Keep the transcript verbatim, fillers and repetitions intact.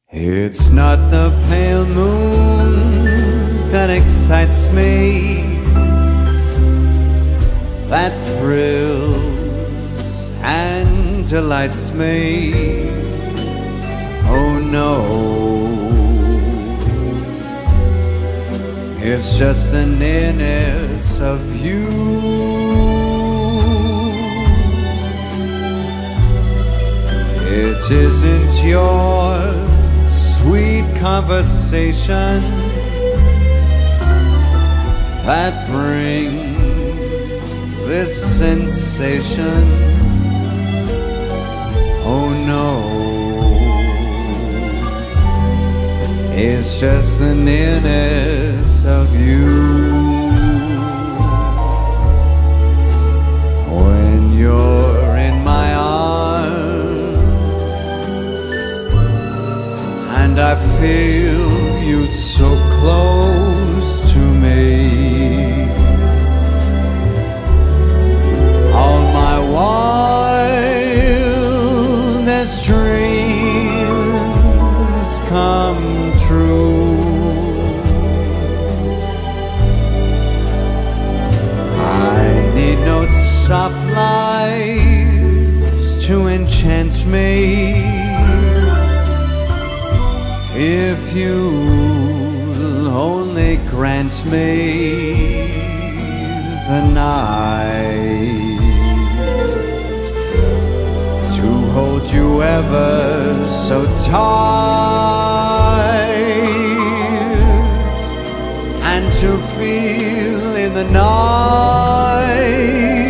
It's not the pale moon that excites me, that thrills and delights me. Oh no, it's just the nearness of you. It isn't your sweet conversation that brings this sensation. Oh no, it's just the nearness of you. When you're in my arms and I feel you so close to me, all my wildest dreams come true. I need no soft lights to enchant me, if you'll only grant me the night to hold you ever so tight, and to feel in the night